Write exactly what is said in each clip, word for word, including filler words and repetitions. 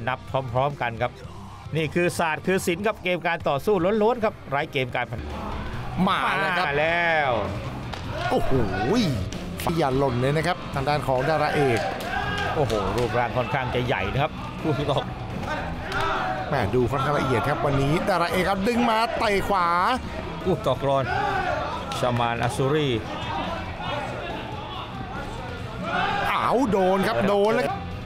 นับพร้อมๆกันครับนี่คือศาสตร์คือศิลป์ครับเกมการต่อสู้ล้วนๆครับไร้เกมการพนันมาแล้ว โอ้โหอย่าหล่นเลยนะครับทางด้านของดาราเอกโอ้โหรูปร่างค่อนข้างจะใหญ่นะครับผู้ตกแม่ดูค่อนข้างละเอียดครับวันนี้ดาราเอกครับดึงมาเตะขวาผู้ตกรอนชามานอัสซูรีอ้าวโดนครับโดนแล้ว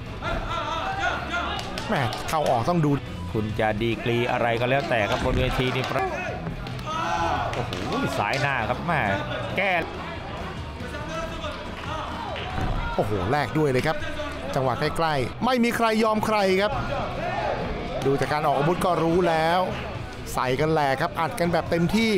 แม่เข้าออกต้องดูคุณจะดีกรีอะไรก็แล้วแต่ครับบนเวทีนี่โอ้โหสายหน้าครับแม่แก้โอ้โหแลกด้วยเลยครับจังหวะใกล้ๆไม่มีใครยอมใครครับดูจากการออกอาวุธก็รู้แล้วใส่กันแหลกครับอัดกันแบบเต็มที่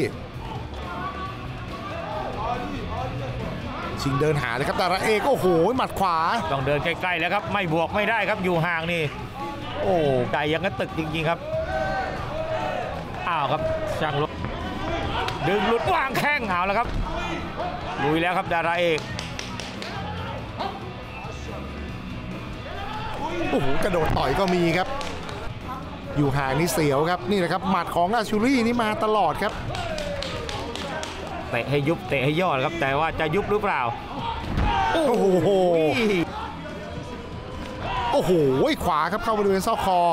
ชิงเดินหาเลยครับดาราเอกโอ้โหหมัดขวาต้องเดินใกล้ๆแล้วครับไม่บวกไม่ได้ครับอยู่ห่างนี่โอ้ไกลยังกระตึกจริงๆครับอ้าวครับช่างลุกดึงหลุดวางแข้งเอาแล้วครับลุยแล้วครับดาราเอกโอ้โหกระโดดต่อยก็มีครับอยู่ห่างนี่เสียวครับนี่แหละครับหมัดของอาชูรี่นี่มาตลอดครับเตะให้ยุบเตะให้ย่อครับแต่ว่าจะยุบหรือเปล่าโอ้โหโอ้โหขวาครับเข้าบริเวณซอกคอ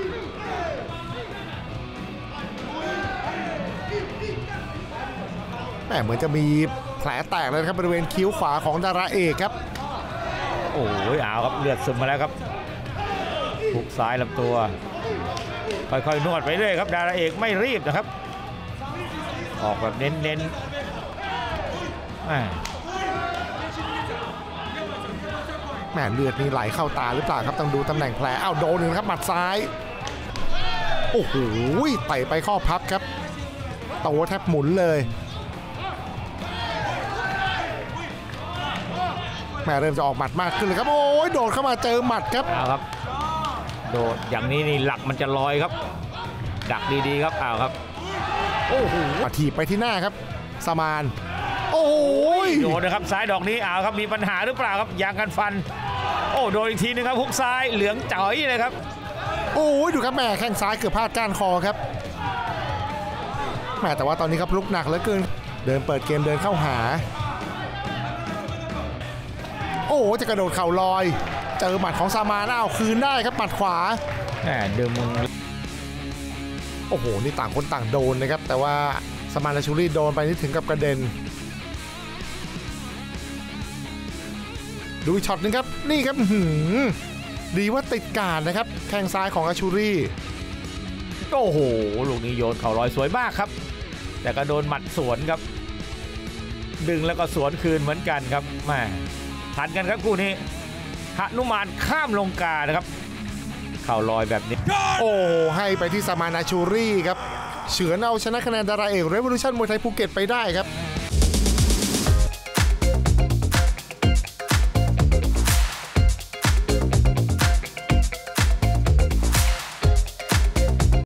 แหมเหมือนจะมีแผลแตกเลยครับบริเวณคิ้วขวาของดาราเอกครับโอ้ยเอาครับเลือดซึมมาแล้วครับหุกซ้ายลำตัวค่อยๆนวดไปเรื่อยครับดาราเอกไม่รีบนะครับออกแบบเน้นๆแหมเลือดนี่ไหลเข้าตาหรือเปล่าครับต้องดูตำแหน่งแผลอ้าวโดนหนึ่งครับหมัดซ้ายโอ้โหไต่ไปข้อพับครับตัวแทบหมุนเลยแม่เริ่มจะออกหมัดมากขึ้นเลยครับโอ้ยโดดเข้ามาเจอหมัดครับเอาครับโดดอย่างนี้นี่หลักมันจะลอยครับดักดีๆครับเอาครับโอ้โหถีบไปที่หน้าครับสมานโอ้ยโดนนะครับซ้ายดอกนี้เอาครับมีปัญหาหรือเปล่าครับยางกันฟันโอ้โดนอีกทีนึงครับฮุกซ้ายเหลืองจ๋อยเลยครับโอ้ยดูครับแม่แข้งซ้ายเกือบพลาดก้านคอครับแม่แต่ว่าตอนนี้ครับลุกหนักเหลือเกินเดินเปิดเกมเดินเข้าหาโอ้จะกระโดดเข่าลอยเจอหมัดของซามานอ้าวคืนได้ครับหมัดขวาแหมดึงมือโอ้โหนี่ต่างคนต่างโดนนะครับแต่ว่าซามานและชูรี่โดนไปนี่ถึงกับกระเด็นดูช็อตนึงครับนี่ครับดีว่าติดการนะครับแข้งซ้ายของอาชูรี่โอ้โหลูกนี้โยนเข่าลอยสวยมากครับแต่ก็โดนหมัดสวนครับดึงแล้วก็สวนคืนเหมือนกันครับแม่ทันกันครับคู่นี้หนุมานข้ามลงกานะครับเข่าลอยแบบนี้โอ้ให้ไปที่ซามานอาชูรี่ครับเฉือนเอาชนะคะแนนดาราเอกเรวิลูชั่นมวยไทยภูเก็ตไปได้ครับ